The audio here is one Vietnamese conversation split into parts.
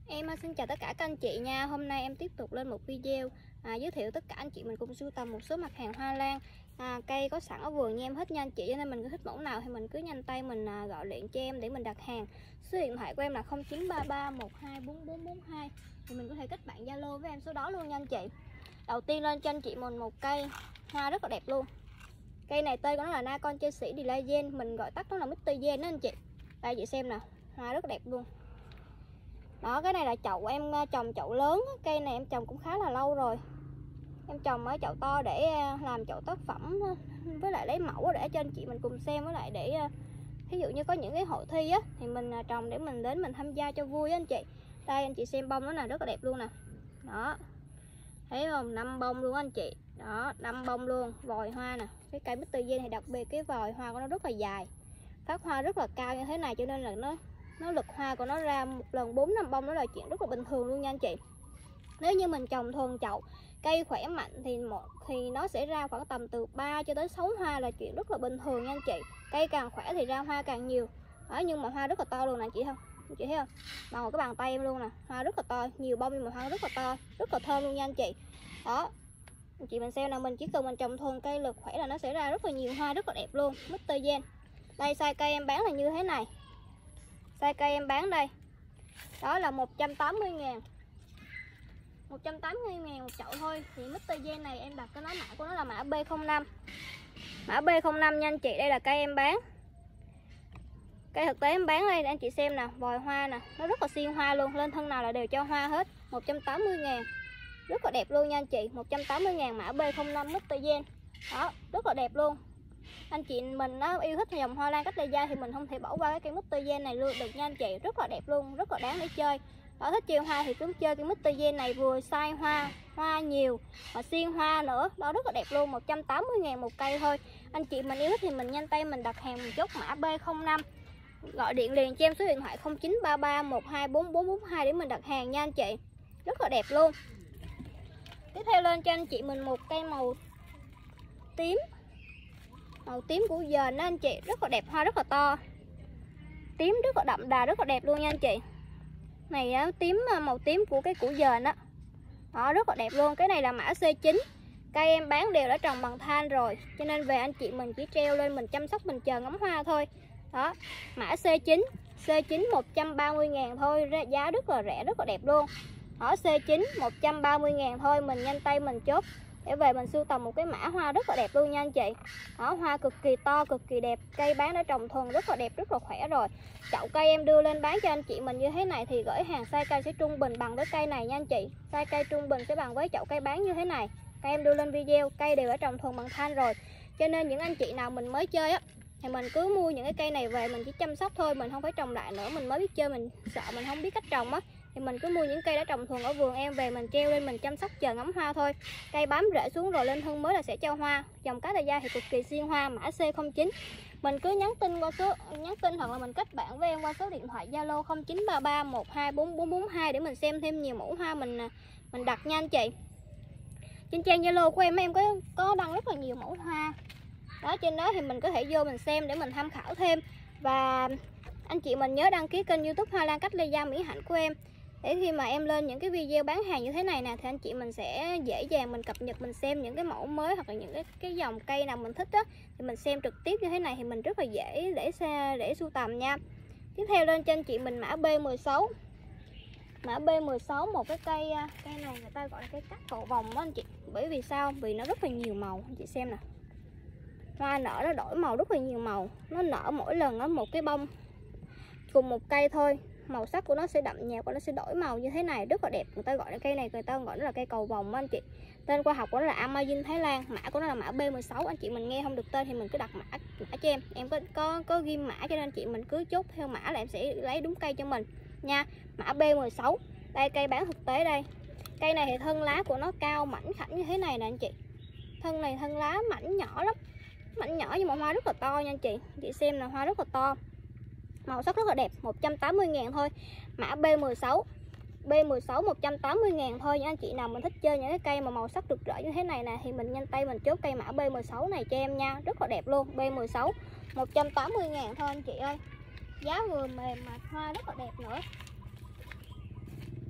Em xin chào tất cả các anh chị nha. Hôm nay em tiếp tục lên một video giới thiệu tất cả anh chị mình cùng sưu tầm một số mặt hàng hoa lan cây có sẵn ở vườn nha em hết nha anh chị. Cho nên mình cứ thích mẫu nào thì mình cứ nhanh tay mình gọi điện cho em để mình đặt hàng. Số điện thoại của em là 0933124442 thì mình có thể kết bạn Zalo với em số đó luôn nha anh chị. Đầu tiên lên cho anh chị mình một cây hoa rất là đẹp luôn. Cây này tên của nó là Na Con Chơi Sĩ Dilazen, mình gọi tắt nó là Mr. Zen đó anh chị. Đây chị xem nè, hoa rất đẹp luôn. Đó, cái này là chậu em trồng chậu lớn. Cây này em trồng cũng khá là lâu rồi. Em trồng ở chậu to để làm chậu tác phẩm, với lại lấy mẫu để cho anh chị mình cùng xem, với lại để ví dụ như có những cái hội thi á thì mình trồng để mình đến mình tham gia cho vui á anh chị. Đây anh chị xem bông nó là rất là đẹp luôn nè. Đó. Thấy không? 5 bông luôn anh chị. Đó, 5 bông luôn, vòi hoa nè. Cái cây Mr. Zen thì đặc biệt cái vòi hoa của nó rất là dài. Phát hoa rất là cao như thế này cho nên là nó lực hoa của nó ra một lần 4-5 bông, đó là chuyện rất là bình thường luôn nha anh chị. Nếu như mình trồng thuần chậu cây khỏe mạnh thì nó sẽ ra khoảng tầm từ 3 cho tới 6 hoa là chuyện rất là bình thường nha anh chị. Cây càng khỏe thì ra hoa càng nhiều. Đó, nhưng mà hoa rất là to luôn nè chị không? Chị thấy không? Bằng cái bàn tay em luôn nè, hoa rất là to, nhiều bông nhưng mà hoa rất là to, rất là thơm luôn nha anh chị. Đó. Anh chị mình xem là mình chỉ cần mình trồng thuần cây lực khỏe là nó sẽ ra rất là nhiều hoa rất là đẹp luôn. Mr. Zen. Đây size cây em bán là như thế này. Size cây em bán đây. Đó là 180.000. 180.000 một chậu thôi. Thì Mr. Zen này em đặt cái mã của nó là mã B05. Mã B05 nha anh chị, đây là cây em bán. Cây thực tế em bán đây để anh chị xem nè, vòi hoa nè, nó rất là xuyên hoa luôn, lên thân nào là đều cho hoa hết. 180.000. Rất là đẹp luôn nha anh chị, 180.000 mã B05 Mr. Zen. Đó, rất là đẹp luôn. Anh chị mình nó yêu thích dòng hoa lan cách đây da thì mình không thể bỏ qua cái cây Mr. Zen này luôn được nha anh chị, rất là đẹp luôn, rất là đáng để chơi. Đó, thích chơi hoa thì cứ chơi cái Mr. Zen này, vừa size hoa nhiều mà xuyên hoa nữa. Đó, rất là đẹp luôn, 180.000 một cây thôi. Anh chị mình yêu thích thì mình nhanh tay mình đặt hàng một chốt mã B05. Gọi điện liền cho em số điện thoại 0933124442 để mình đặt hàng nha anh chị. Rất là đẹp luôn. Tiếp theo lên cho anh chị mình một cây màu tím. Màu tím của dền đó anh chị, rất là đẹp, hoa rất là to. Tím rất là đậm đà, rất là đẹp luôn nha anh chị. Này á, màu tím của cái củ dền đó. Đó, rất là đẹp luôn. Cái này là mã C9. Cây em bán đều đã trồng bằng than rồi, cho nên về anh chị mình chỉ treo lên mình chăm sóc, mình chờ ngắm hoa thôi. Đó, mã C9. C9 130.000 thôi, giá rất là rẻ, rất là đẹp luôn. Đó, C9 130.000 thôi, mình nhanh tay mình chốt để về mình sưu tầm một cái mã hoa rất là đẹp luôn nha anh chị. Đó, hoa cực kỳ to, cực kỳ đẹp. Cây bán đã trồng thuần rất là đẹp, rất là khỏe rồi. Chậu cây em đưa lên bán cho anh chị mình như thế này thì gửi hàng size cây sẽ trung bình bằng với cây này nha anh chị. Size cây trung bình sẽ bằng với chậu cây bán như thế này. Cây em đưa lên video, cây đều đã trồng thuần bằng than rồi. Cho nên những anh chị nào mình mới chơi á thì mình cứ mua những cái cây này về, mình chỉ chăm sóc thôi, mình không phải trồng lại nữa. Mình mới biết chơi, mình sợ mình không biết cách trồng á thì mình cứ mua những cây đã trồng thuần ở vườn em về, mình treo lên mình chăm sóc chờ ngắm hoa thôi. Cây bám rễ xuống rồi lên thân mới là sẽ cho hoa. Dòng cá đại gia thì cực kỳ xuyên hoa, mã C09. Mình cứ nhắn tin hoặc là mình kết bạn với em qua số điện thoại Zalo 0933124442 để mình xem thêm nhiều mẫu hoa mình đặt nha anh chị. Trên trang Zalo của em có đăng rất là nhiều mẫu hoa. Đó, trên đó thì mình có thể vô mình xem để mình tham khảo thêm. Và anh chị mình nhớ đăng ký kênh YouTube Hoa Lan Cách Lê Gia Mỹ Hạnh của em, để khi mà em lên những cái video bán hàng như thế này nè thì anh chị mình sẽ dễ dàng mình cập nhật, mình xem những cái mẫu mới hoặc là những cái dòng cây nào mình thích á thì mình xem trực tiếp như thế này thì mình rất là dễ để sưu tầm nha. Tiếp theo lên cho anh chị mình mã B16. Mã B16, một cái cây này người ta gọi là cây cắt cầu vồng đó anh chị. Bởi vì sao? Vì nó rất là nhiều màu, anh chị xem nè. Hoa nở nó đổi màu rất là nhiều màu, nó nở mỗi lần ở một cái bông cùng một cây thôi, màu sắc của nó sẽ đậm nhạt và nó sẽ đổi màu như thế này, rất là đẹp. Người ta gọi là cây này, người ta gọi nó là cây cầu vồng đó anh chị. Tên khoa học của nó là Amazon Thái Lan, mã của nó là mã B16. Anh chị mình nghe không được tên thì mình cứ đặt mã cho em có ghi mã cho nên anh chị mình cứ chốt theo mã là em sẽ lấy đúng cây cho mình nha. Mã B16. Đây cây bán thực tế đây. Cây này thì thân lá của nó cao mảnh khảnh như thế này nè anh chị. Thân lá mảnh nhỏ lắm, mảnh nhỏ nhưng mà hoa rất là to nha anh chị. Chị xem là hoa rất là to, màu sắc rất là đẹp. 180.000 thôi, mã B16. B16 180.000 thôi. Những anh chị nào mình thích chơi những cái cây mà màu sắc rực rỡ như thế này nè thì mình nhanh tay mình chốt cây mã B16 này cho em nha, rất là đẹp luôn. B16 180.000 thôi anh chị ơi, giá vừa mềm mà hoa rất là đẹp nữa.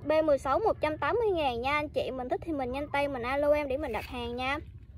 B16 180.000 nha anh chị. Mình thích thì mình nhanh tay mình alo em để mình đặt hàng nha.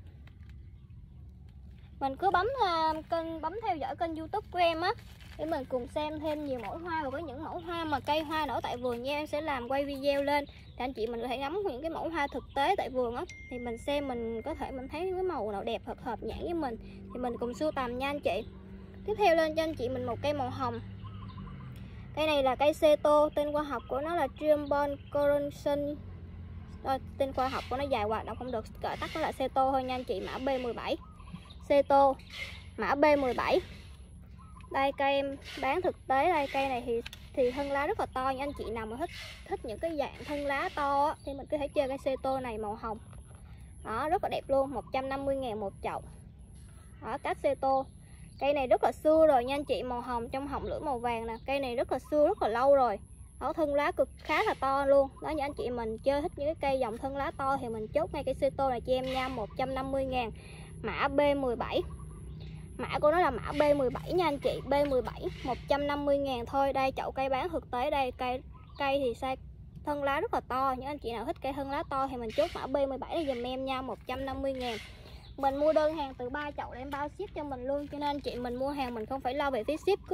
Mình cứ bấm theo dõi kênh YouTube của em á, để mình cùng xem thêm nhiều mẫu hoa. Và có những mẫu hoa mà cây hoa nở tại vườn nha, em sẽ làm quay video lên để anh chị mình có thể ngắm những cái mẫu hoa thực tế tại vườn á, thì mình xem mình có thể mình thấy cái màu nào đẹp hợp nhãn với mình thì mình cùng sưu tầm nha anh chị. Tiếp theo lên cho anh chị mình một cây màu hồng. Cây này là cây Seto, tên khoa học của nó là Triumph Coronation. Tên khoa học của nó dài quá đọc không được, gọi tắt nó là Seto thôi nha anh chị. Mã B17 Seto, mã B17. Đây cây em bán thực tế đây. Cây này thì thân lá rất là to nha anh chị nào mà thích những cái dạng thân lá to á, thì mình có thể chơi cây Seto này màu hồng. Đó, rất là đẹp luôn, 150.000 một chậu. Đó, cát Seto. Cây này rất là xưa rồi nha anh chị, màu hồng trong hồng lưỡi màu vàng nè. Cây này rất là xưa, rất là lâu rồi. Đó, thân lá khá là to luôn. Đó, như anh chị mình chơi thích những cái cây dòng thân lá to thì mình chốt ngay cây Seto này cho em nha, 150.000. Mã B17. Mã của nó là mã B17 nha anh chị. B17 150.000 thôi. Đây chậu cây bán thực tế đây. Cây thì size thân lá rất là to. Những anh chị nào thích cây thân lá to thì mình chốt mã B17 này dùm em nha, 150.000. Mình mua đơn hàng từ 3 chậu để em bao ship cho mình luôn, cho nên anh chị mình mua hàng mình không phải lo về phí ship.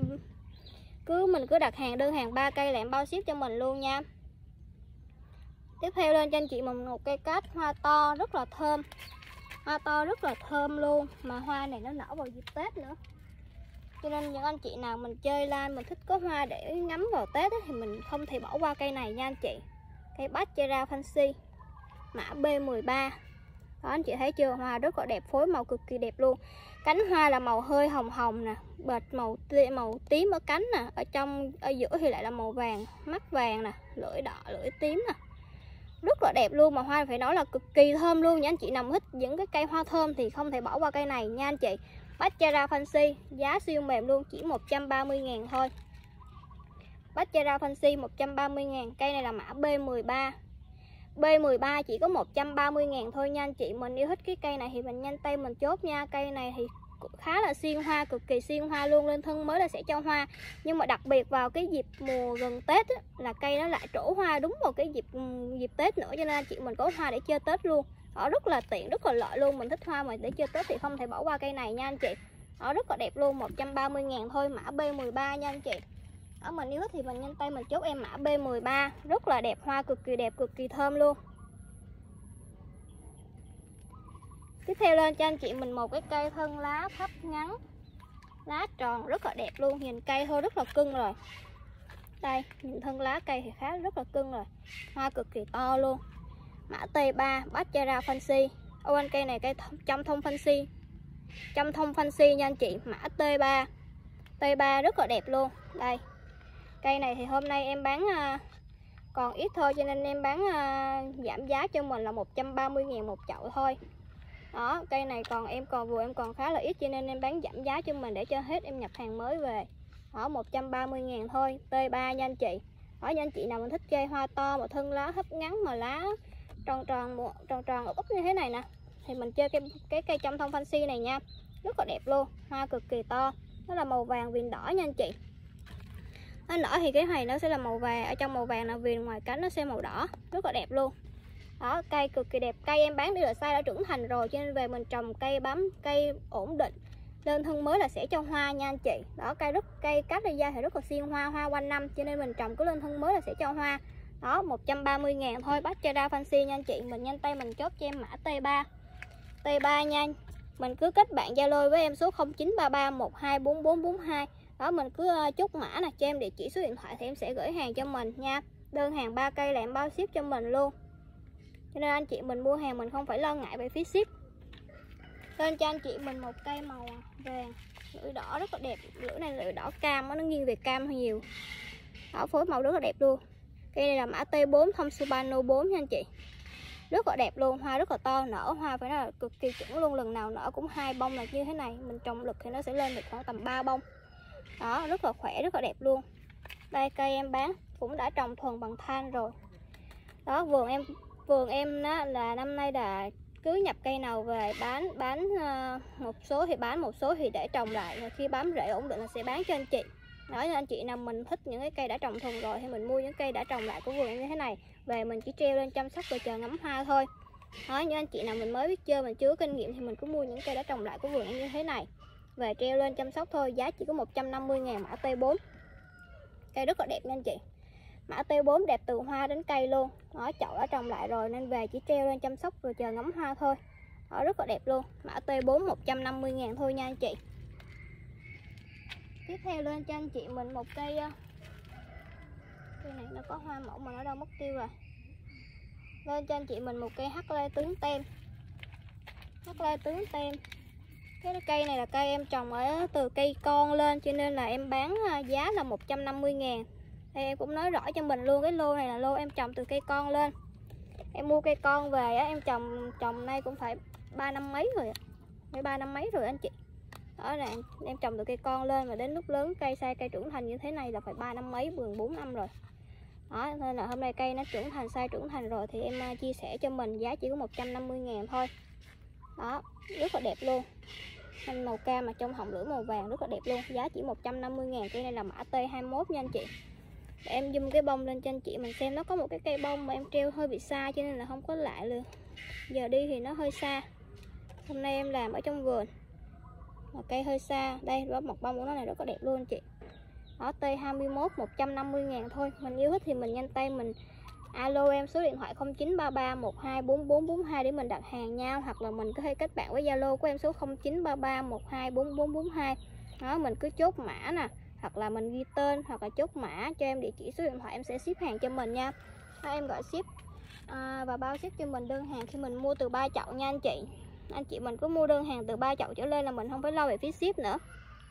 Mình cứ đặt hàng đơn hàng 3 cây là em bao ship cho mình luôn nha. Tiếp theo lên cho anh chị mình một cây cát hoa to rất là thơm. Hoa to rất là thơm luôn, mà hoa này nó nở vào dịp Tết nữa, cho nên những anh chị nào mình chơi lan mình thích có hoa để ngắm vào Tết ấy, thì mình không thể bỏ qua cây này nha anh chị. Cây Bachera Fancy, mã B13. Đó anh chị thấy chưa, hoa rất là đẹp, phối màu cực kỳ đẹp luôn. Cánh hoa là màu hơi hồng hồng nè, bệt màu tím ở cánh nè, ở giữa thì lại là màu vàng, mắt vàng nè, lưỡi đỏ lưỡi tím nè. Rất là đẹp luôn, mà hoa phải nói là cực kỳ thơm luôn nha anh chị nào thích những cái cây hoa thơm thì không thể bỏ qua cây này nha anh chị. Bachera Fancy giá siêu mềm luôn, chỉ 130.000 thôi. Bachera Fancy 130.000. Cây này là mã B13. B13 chỉ có 130.000 thôi nha anh chị. Mình yêu thích cái cây này thì mình nhanh tay mình chốt nha. Cây này thì khá là xuyên hoa, cực kỳ xuyên hoa luôn, lên thân mới là sẽ cho hoa. Nhưng mà đặc biệt vào cái dịp mùa gần Tết á, là cây nó lại trổ hoa đúng vào cái dịp Tết nữa, cho nên anh chị mình có hoa để chơi Tết luôn. Đó, rất là tiện, rất là lợi luôn. Mình thích hoa mà để chơi Tết thì không thể bỏ qua cây này nha anh chị. Đó, rất là đẹp luôn, 130.000 thôi, mã B13 nha anh chị. Ở mình yêu thích thì mình nhanh tay mình chốt em mã B13. Rất là đẹp, hoa cực kỳ đẹp, cực kỳ thơm luôn. Tiếp theo lên cho anh chị mình một cái cây thân lá thấp ngắn, lá tròn rất là đẹp luôn. Nhìn cây thôi rất là cưng rồi. Đây, nhìn thân lá cây thì khá rất là cưng rồi. Hoa cực kỳ to luôn. Mã T3 Bachera Fancy. Anh cây này cây trăm thông Fancy. Trăm thông Fancy nha anh chị, mã T3. T3 rất là đẹp luôn. Đây. Cây này thì hôm nay em bán còn ít thôi, cho nên em bán giảm giá cho mình là 130.000 một chậu thôi. Đó, cây này em còn khá là ít, cho nên em bán giảm giá cho mình để cho hết em nhập hàng mới về. Đó, 130.000 thôi, T3 nha anh chị. Đó, nha anh chị nào mình thích cây hoa to mà thân lá thấp ngắn mà lá tròn úp như thế này nè, thì mình chơi cái cây trăm thông Fancy này nha. Rất là đẹp luôn, hoa cực kỳ to. Nó là màu vàng viền đỏ nha anh chị. Nó nở thì cái này nó sẽ là màu vàng, ở trong màu vàng là viền ngoài cánh nó sẽ màu đỏ, rất là đẹp luôn. Đó, cây cực kỳ đẹp. Cây em bán đi là size đã trưởng thành rồi, cho nên về mình trồng cây bám cây ổn định, lên thân mới là sẽ cho hoa nha anh chị. Đó, cây cát ra da thì rất là xuyên hoa quanh năm, cho nên mình trồng cứ lên thân mới là sẽ cho hoa. Đó, 130.000 thôi, Bachera Fancy nha anh chị. Mình nhanh tay mình chốt cho em mã T3. T3 nha. Mình cứ kết bạn Zalo với em số 0933124442. Đó, mình cứ chốt mã nè, cho em địa chỉ số điện thoại thì em sẽ gửi hàng cho mình nha. Đơn hàng 3 cây là em bao ship cho mình luôn, cho nên anh chị mình mua hàng mình không phải lo ngại về phí ship. Lên cho anh chị mình một cây màu vàng lưỡi đỏ rất là đẹp. Lưỡi này lưỡi đỏ cam, nó nghiêng về cam hơi nhiều. Đó, phối màu rất là đẹp luôn. Cây này là mã T4 thông Subano 4 nha anh chị. Rất là đẹp luôn, hoa rất là to, nở hoa phải nói là cực kỳ chuẩn luôn. Lần nào nở cũng 2 bông là như thế này. Mình trồng lực thì nó sẽ lên được khoảng tầm 3 bông. Đó, rất là khỏe, rất là đẹp luôn. Đây, cây em bán cũng đã trồng thuần bằng than rồi. Đó, vườn em đó là năm nay là cứ nhập cây nào về bán một số thì bán, một số thì để trồng lại, và khi bám rễ ổn định là sẽ bán cho anh chị. Đó, anh chị nào mình thích những cái cây đã trồng thuần rồi thì mình mua những cây đã trồng lại của vườn như thế này về mình chỉ treo lên chăm sóc và chờ ngắm hoa thôi. Đó, như anh chị nào mình mới biết chơi, mình chưa có kinh nghiệm thì mình cứ mua những cây đã trồng lại của vườn như thế này về treo lên chăm sóc thôi. Giá chỉ có 150.000 mã T4. Cây rất là đẹp nha anh chị. Mã T4 đẹp từ hoa đến cây luôn. Đó, chậu đã trồng lại rồi nên về chỉ treo lên chăm sóc rồi chờ ngắm hoa thôi. Đó, rất là đẹp luôn. Mã T4 150.000 thôi nha anh chị. Tiếp theo lên cho anh chị mình một cây này nó có hoa mẫu mà nó đâu mất tiêu rồi. Lên cho anh chị mình một cây hắc lê tướng tem. Hắc lê tướng tem. Cái cây này là cây em trồng ở từ cây con lên cho nên là em bán giá là 150.000. Đây em cũng nói rõ cho mình luôn, cái lô này là lô em trồng từ cây con lên. Em mua cây con về á, em trồng nay cũng phải 3 năm mấy rồi. Phải 3 năm mấy rồi anh chị. Đó là em trồng từ cây con lên và đến lúc lớn cây cây trưởng thành như thế này là phải 3 năm mấy, 4 năm rồi. Đó, nên là hôm nay cây nó trưởng thành, trưởng thành rồi thì em chia sẻ cho mình giá chỉ có 150.000 thôi. Đó, rất là đẹp luôn. Xanh màu cam mà trong hồng lưỡi màu vàng rất là đẹp luôn, giá chỉ 150.000. Cây này là mã T21 nha anh chị. Để em zoom cái bông lên cho anh chị mình xem. Nó có một cái cây bông mà em treo hơi bị xa cho nên là không có lại luôn. Giờ đi thì nó hơi xa. Hôm nay em làm ở trong vườn mà cây hơi xa. Đây, một bông của nó này rất là đẹp luôn anh chị. Đó, T21 150.000 thôi. Mình yêu thích thì mình nhanh tay mình alo em số điện thoại 0933 124442 để mình đặt hàng nhau, hoặc là mình có thể kết bạn với Zalo của em số 0933 124442. Đó, mình cứ chốt mã nè, hoặc là mình ghi tên hoặc là chốt mã cho em địa chỉ số điện thoại, em sẽ ship hàng cho mình nha. Đó, em gọi ship và bao ship cho mình đơn hàng khi mình mua từ 3 chậu nha anh chị. Anh chị mình cứ mua đơn hàng từ 3 chậu trở lên là mình không phải lo về phí ship nữa.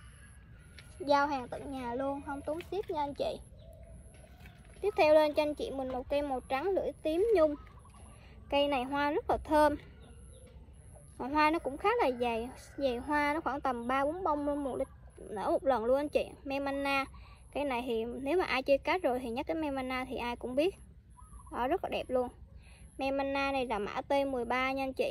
Giao hàng tận nhà luôn, không tốn ship nha anh chị. Tiếp theo lên cho anh chị mình một cây màu trắng lưỡi tím nhung. Cây này hoa rất là thơm. Mà hoa nó cũng khá là dày hoa, nó khoảng tầm 3-4 bông luôn nở một lần luôn anh chị. Memana. Cây này thì nếu mà ai chơi cát rồi thì nhắc đến Memana thì ai cũng biết. Đó, rất là đẹp luôn. Memana này là mã T13 nha anh chị.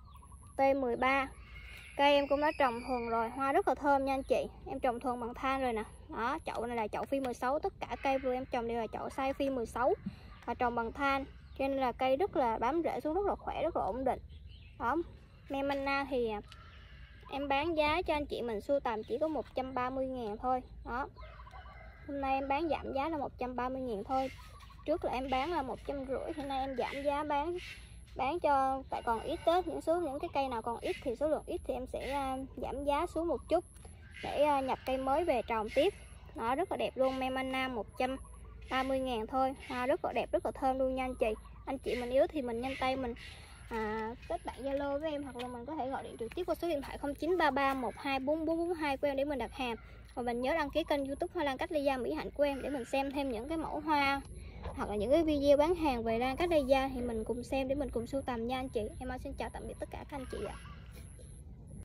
T13. Cây em cũng đã trồng thuần rồi, hoa rất là thơm nha anh chị. Em trồng thuần bằng than rồi nè. Đó, chậu này là chậu phi 16, tất cả cây vừa em trồng đều là chậu size phi 16 và trồng bằng than, cho nên là cây rất là bám rễ xuống rất là khỏe, rất là ổn định. Đó, Memana thì em bán giá cho anh chị mình sưu tầm chỉ có 130.000 thôi. Đó, hôm nay em bán giảm giá là 130.000 thôi. Trước là em bán là 150, hôm nay em giảm giá bán cho, tại còn ít Tết, những cái cây nào còn ít thì số lượng ít thì em sẽ giảm giá xuống một chút để nhập cây mới về trồng tiếp. Nó rất là đẹp luôn. Memana 130.000 thôi. Hoa rất là đẹp, rất là thơm luôn nha anh chị. Anh chị mình yếu thì mình nhanh tay mình kết bạn Zalo với em, hoặc là mình có thể gọi điện trực tiếp qua số điện thoại 0933 124442 của em để mình đặt hàng. Và mình nhớ đăng ký kênh YouTube Hoa Lan Cách Lê Gia Mỹ Hạnh của em để mình xem thêm những cái mẫu hoa hoặc là những cái video bán hàng về Lan Cách Lê Gia thì mình cùng xem để mình cùng sưu tầm nha anh chị. Em xin chào tạm biệt tất cả các anh chị ạ.